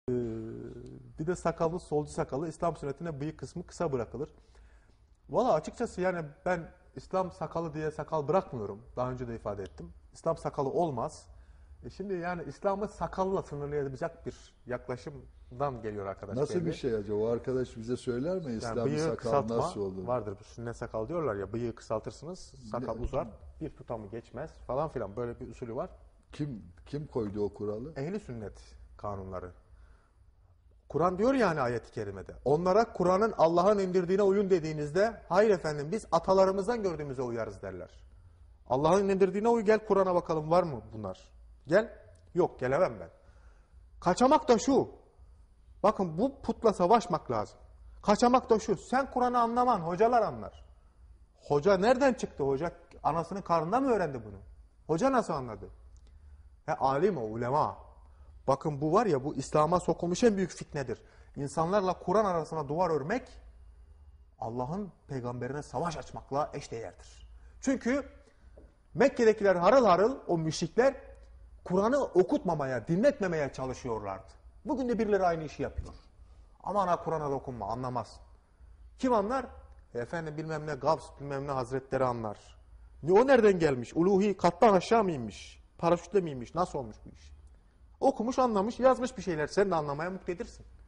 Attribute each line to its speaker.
Speaker 1: Bir de sakallı, solcu sakalı İslam sünnetine bıyık kısmı kısa bırakılır. Valla açıkçası yani ben İslam sakalı diye sakal bırakmıyorum. Daha önce de ifade ettim. İslam sakalı olmaz. Şimdi yani İslam'ı sakalla sınırlayabilecek bir yaklaşımdan geliyor arkadaş
Speaker 2: Nasıl
Speaker 1: belli.
Speaker 2: bir şey acaba? O arkadaş bize söyler mi?
Speaker 1: Yani
Speaker 2: İslam'ı
Speaker 1: bıyığı
Speaker 2: sakal
Speaker 1: kısaltma
Speaker 2: nasıl olur?
Speaker 1: vardır. Bu sünnet sakal diyorlar ya, bıyığı kısaltırsınız, sakal uzar, bir tutamı geçmez falan filan, böyle bir usulü var.
Speaker 2: Kim koydu o kuralı?
Speaker 1: Ehli sünnet kanunları. Kur'an diyor yani ayet-i kerimede. Onlara Kur'an'ın Allah'ın indirdiğine uyun dediğinizde hayır efendim biz atalarımızdan gördüğümüze uyarız derler. Allah'ın indirdiğine uy, gel Kur'an'a bakalım var mı bunlar? Gel. Yok, gelemem ben. Kaçamak da şu. Bakın bu putla savaşmak lazım. Kaçamak da şu. Sen Kur'an'ı anlaman, hocalar anlar. Hoca nereden çıktı? Hoca anasının karnından mı öğrendi bunu? Hoca nasıl anladı? Alim o, ulema. Bakın bu var ya, bu İslam'a sokulmuş en büyük fitnedir. İnsanlarla Kur'an arasına duvar örmek, Allah'ın peygamberine savaş açmakla eşdeğerdir. Çünkü Mekke'dekiler harıl harıl, o müşrikler Kur'an'ı okutmamaya, dinletmemeye çalışıyorlardı. Bugün de birileri aynı işi yapıyor. Aman ha, Kur'an'a dokunma, anlamaz. Kim anlar? Efendim bilmem ne Gavs, bilmem ne hazretleri anlar. O nereden gelmiş? Uluhi kattan aşağı mı inmiş? Paraşütle mi inmiş? Nasıl olmuş bu iş? Okumuş, anlamış, yazmış bir şeyler. Sen de anlamaya muktedirsin.